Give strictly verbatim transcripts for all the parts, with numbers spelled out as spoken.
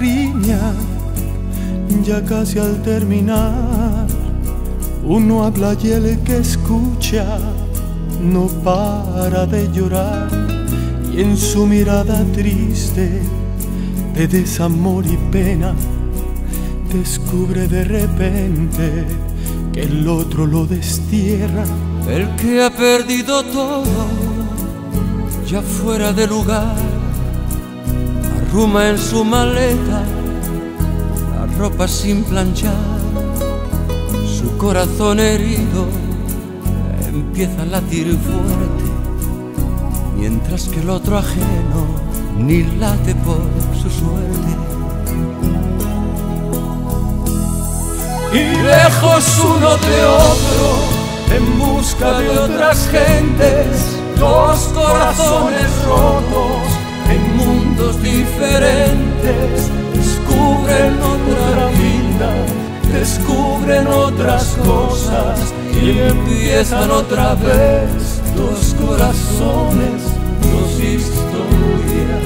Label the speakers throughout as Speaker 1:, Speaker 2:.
Speaker 1: riña, ya casi al terminar, uno habla y el que escucha no para de llorar, y en su mirada triste de desamor y pena descubre de repente que el otro lo destierra.
Speaker 2: El que ha perdido todo, ya fuera de lugar, arruma en su maleta la ropa sin planchar. Su corazón herido empieza a latir fuerte, mientras que el otro ajeno ni late por su suerte. Y lejos uno de otro, en busca de otras gentes, dos corazones rotos en mundos diferentes, descubren otra vida, descubren otras cosas y empiezan otra vez dos corazones, dos historias.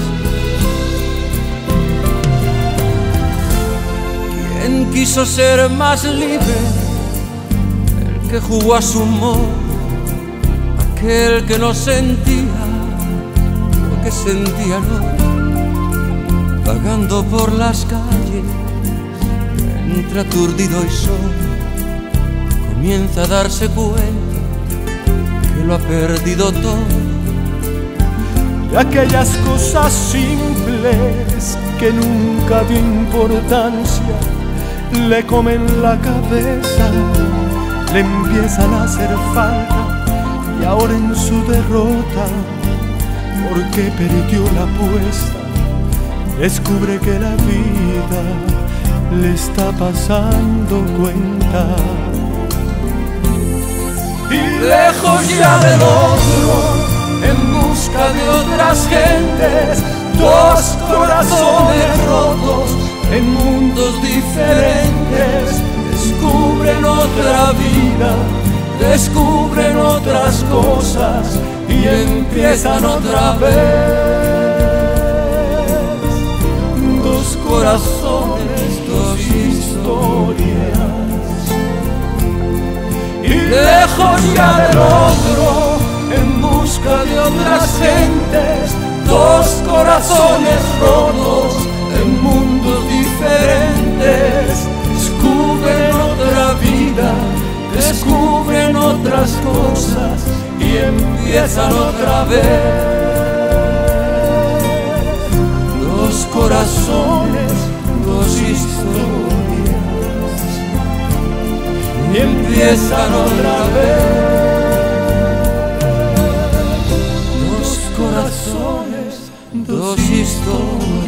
Speaker 2: ¿Quién quiso ser más libre? El que jugó a su modo, aquel que no sentía lo que sentía el otro, vagando por las calles entre aturdido y solo, comienza a darse cuenta que lo ha perdido todo.
Speaker 1: De aquellas cosas simples que nunca dio importancia, le comen la cabeza, le empiezan a hacer falta, y ahora en su derrota, porque perdió la apuesta, descubre que la vida le está pasando cuenta.
Speaker 2: Y lejos ya del otro, en busca de otras gentes, dos corazones rotos en mundos diferentes, descubren otra vida, descubren otras cosas y empiezan otra vez dos corazones, dos historias. Y lejos ya del otro, en busca de otras gentes, dos corazones rotos en mundos diferentes, descubren otra vida, descubren otras cosas y empiezan otra vez dos corazones, dos historias, y empiezan otra vez dos corazones, dos historias.